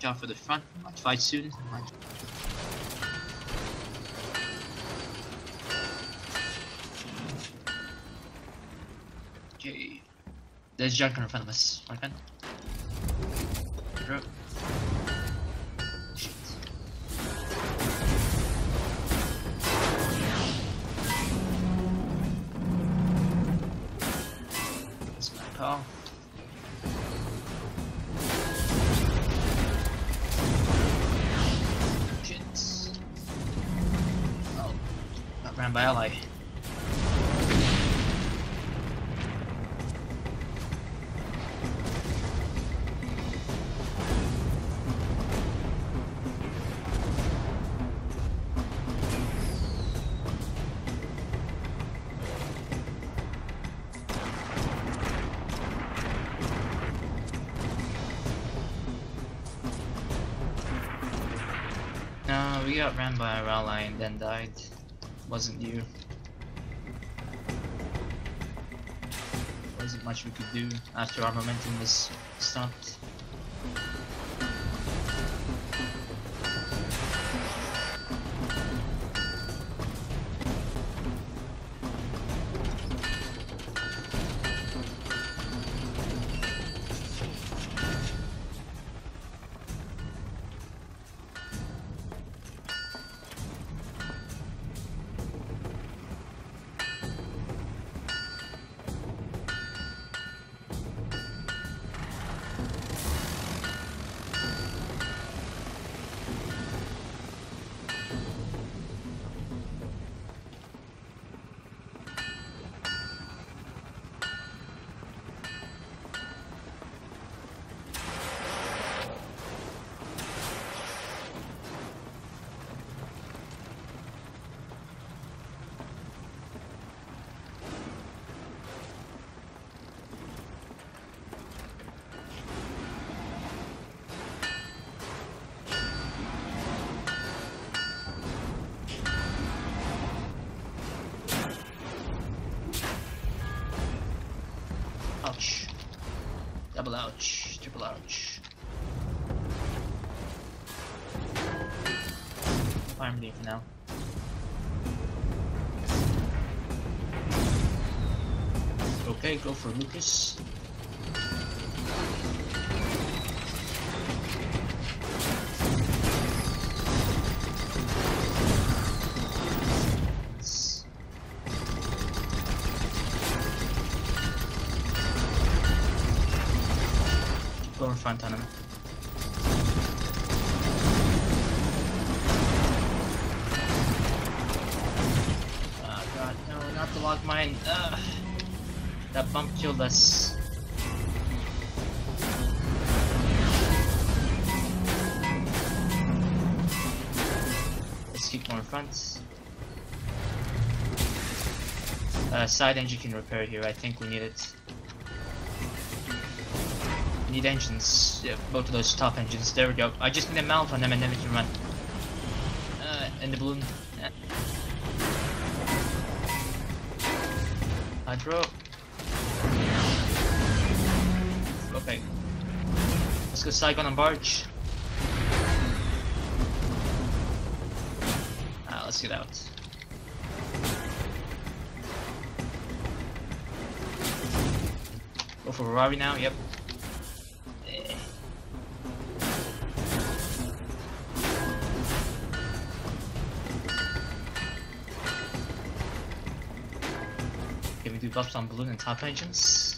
out for the front. Might fight soon. Okay. There's Junker in front of us. Mark on. Shit. That's my call. Ran by ally. No, we got ran by our ally and then died. Wasn't you. Wasn't much we could do after our momentum was stopped. Ouch. Double ouch. Triple ouch. Fire relief now. Okay, go for Lucas. Go in front on him. Oh god, no, not the log mine. That bump killed us. Let's keep going in front. Side engine can repair here, I think we need it. Need engines, yeah, both of those top engines. There we go. I just need a mount on them and then we can run. And the balloon. Yeah. Hydro. Okay. Let's go Saigon on barge. Let's get out. Go for Ferrari now, yep. Can we do buffs on balloon and top engines?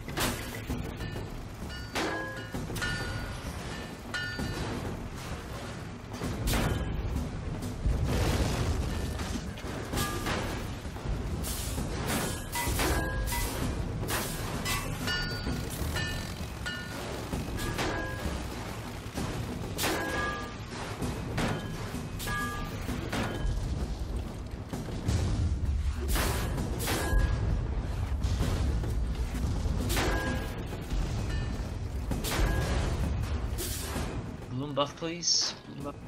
Balloon buff, please. Balloon buff.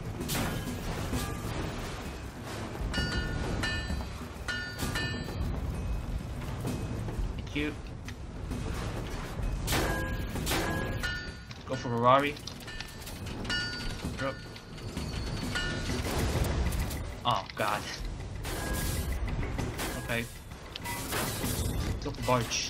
Thank you. Go for Ferrari. Oh god. Okay. Go for barge.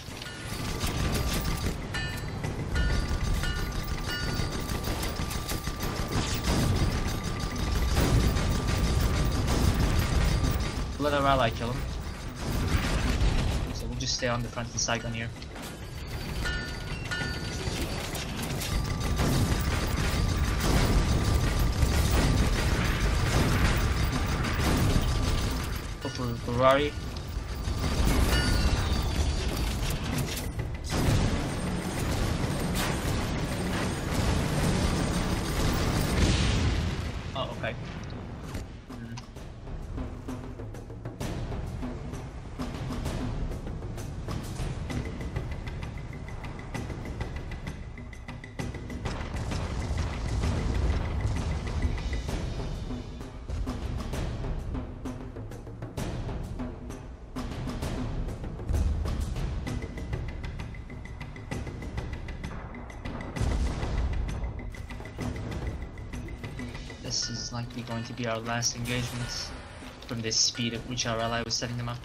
Let our ally kill him. So we'll just stay on the front of the Saigon here. Go for Ferrari. Oh, okay. This is likely going to be our last engagement from the speed at which our ally was setting them up.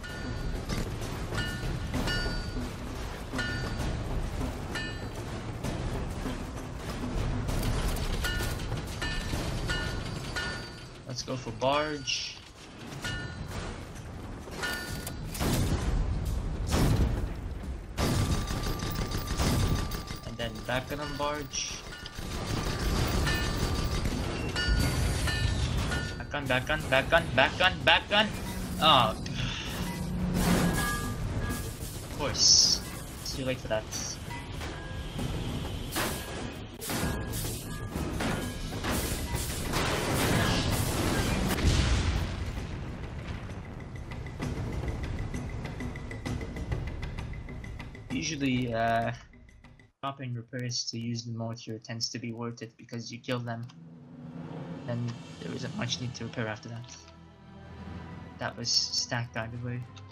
Let's go for barge. And then back on barge. Back gun. Oh. Of course. It's too late for that. Usually, stopping repairs to use the mortar tends to be worth it because you kill them. Then there isn't much need to repair after that. That was stacked either way.